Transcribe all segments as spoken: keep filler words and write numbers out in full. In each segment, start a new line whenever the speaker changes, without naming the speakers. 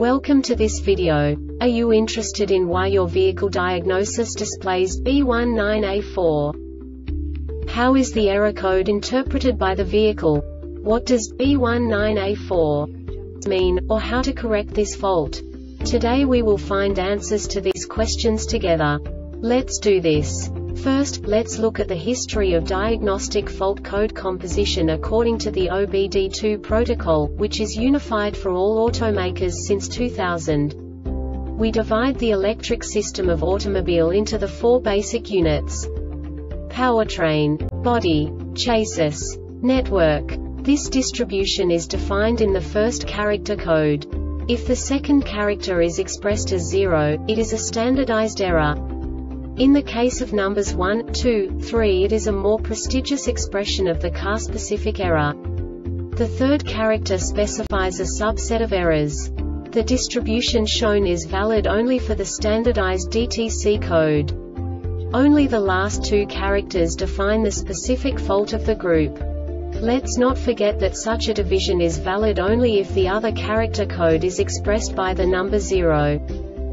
Welcome to this video. Are you interested in why your vehicle diagnosis displays B one nine A four? How is the error code interpreted by the vehicle? What does B one nine A four mean, or how to correct this fault? Today we will find answers to these questions together. Let's do this. First, let's look at the history of diagnostic fault code composition according to the O B D two protocol, which is unified for all automakers since two thousand. We divide the electric system of automobile into the four basic units: powertrain, body, chassis, network. This distribution is defined in the first character code. If the second character is expressed as zero, it is a standardized error. In the case of numbers one, two, three, it is a more prestigious expression of the car-specific error. The third character specifies a subset of errors. The distribution shown is valid only for the standardized D T C code. Only the last two characters define the specific fault of the group. Let's not forget that such a division is valid only if the other character code is expressed by the number zero.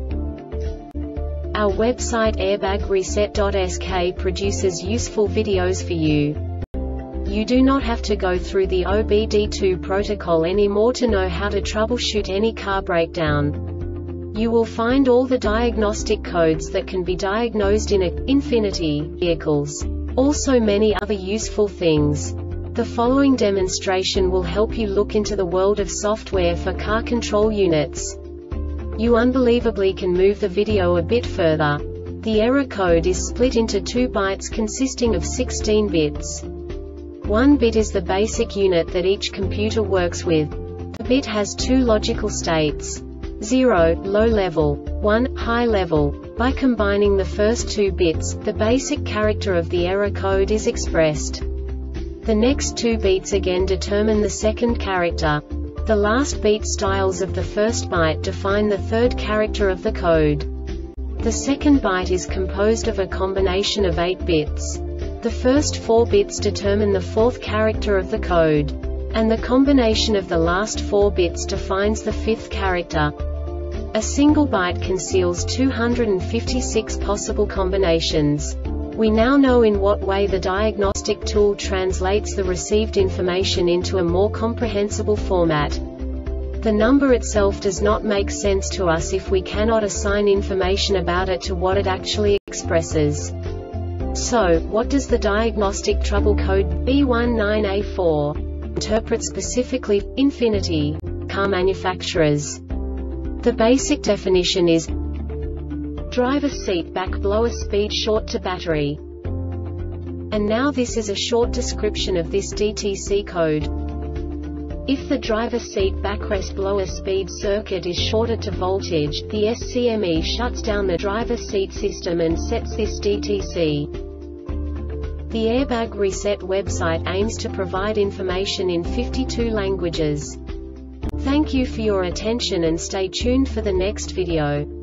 Our website airbag reset dot S K produces useful videos for you. You do not have to go through the O B D two protocol anymore to know how to troubleshoot any car breakdown. You will find all the diagnostic codes that can be diagnosed in a Infiniti vehicles. Also many other useful things. The following demonstration will help you look into the world of software for car control units. You unbelievably can move the video a bit further. The error code is split into two bytes consisting of sixteen bits. One bit is the basic unit that each computer works with. The bit has two logical states: zero, low level, one, high level. By combining the first two bits, the basic character of the error code is expressed. The next two beats again determine the second character. The last beat styles of the first byte define the third character of the code. The second byte is composed of a combination of eight bits. The first four bits determine the fourth character of the code. And the combination of the last four bits defines the fifth character. A single byte conceals two hundred fifty-six possible combinations. We now know in what way the diagnostic tool translates the received information into a more comprehensible format. The number itself does not make sense to us if we cannot assign information about it to what it actually expresses. So, what does the diagnostic trouble code B one nine A four interpret specifically for Infiniti car manufacturers? The basic definition is driver seat back blower speed short to battery. And now this is a short description of this D T C code. If the driver seat backrest blower speed circuit is shorted to voltage, the S C M E shuts down the driver seat system and sets this D T C. The Airbag Reset website aims to provide information in fifty-two languages. Thank you for your attention and stay tuned for the next video.